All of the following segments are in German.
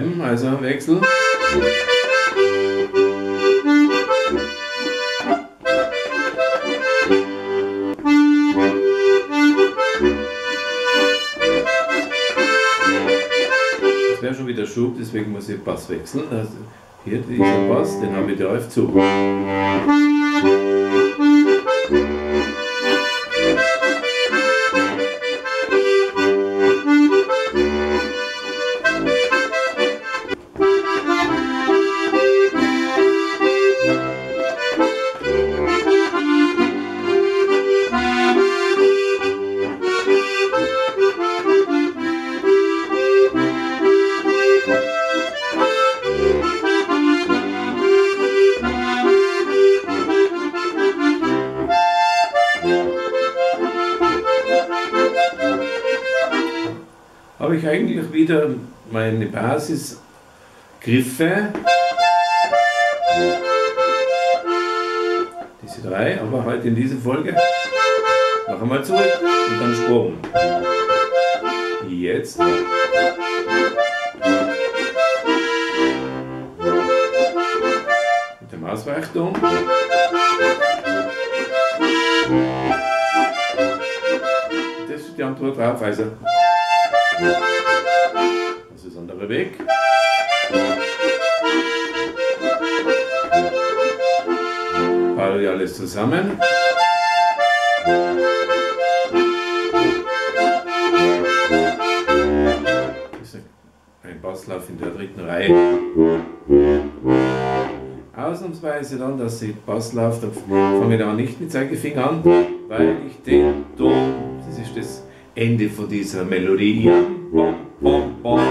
bleiben, also Wechsel. Das wäre schon wieder Schub, deswegen muss ich Bass wechseln. Also hier dieser Bass, den habe ich da auf zu. Habe ich eigentlich wieder meine Basisgriffe. Diese drei, aber heute in dieser Folge noch einmal zurück und dann Sprung. Jetzt. Mit dem Ausweichton. Das ist die Antwort drauf, also. Das ist ein anderer Weg. Parallel alles zusammen. Das ist ein Basslauf in der dritten Reihe. Ausnahmsweise dann, dass ich Basslauf, da fange ich dann nicht mit Zeigefinger an, weil ich den Ton, das ist das Ende von dieser Melodie. Bom, bom, bom.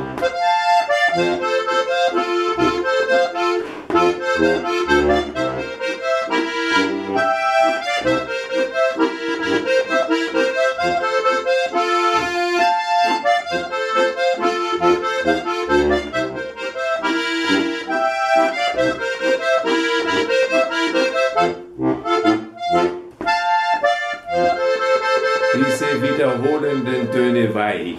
Diese wiederholenden Töne weich.